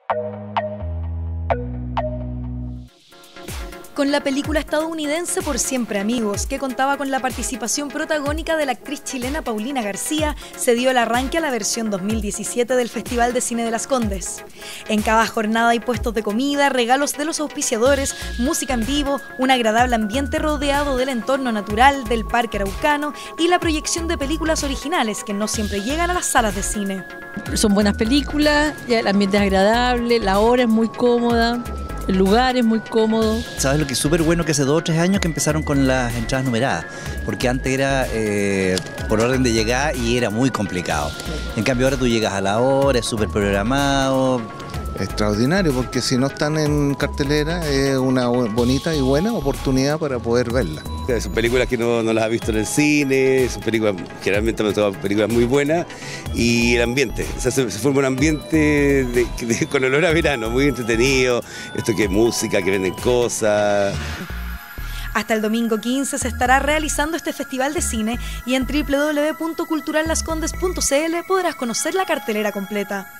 Con la película estadounidense Por Siempre Amigos, que contaba con la participación protagónica de la actriz chilena Paulina García, se dio el arranque a la versión 2017 del Festival de Cine de Las Condes. En cada jornada hay puestos de comida, regalos de los auspiciadores, música en vivo, un agradable ambiente rodeado del entorno natural del Parque Araucano y la proyección de películas originales que no siempre llegan a las salas de cine. Son buenas películas, ya el ambiente es agradable, la hora es muy cómoda. El lugar es muy cómodo. ¿Sabes lo que es súper bueno? Que hace 2 o 3 años que empezaron con las entradas numeradas, porque antes era por orden de llegada y era muy complicado. En cambio ahora tú llegas a la hora, es súper programado. Extraordinario, porque si no están en cartelera es una bonita y buena oportunidad para poder verla. Son películas que no las has visto en el cine, son películas, generalmente son películas muy buenas, y el ambiente, o sea, se forma un ambiente con olor a verano, muy entretenido, esto que es música, que venden cosas. Hasta el domingo 15 se estará realizando este festival de cine y en www.culturallascondes.cl podrás conocer la cartelera completa.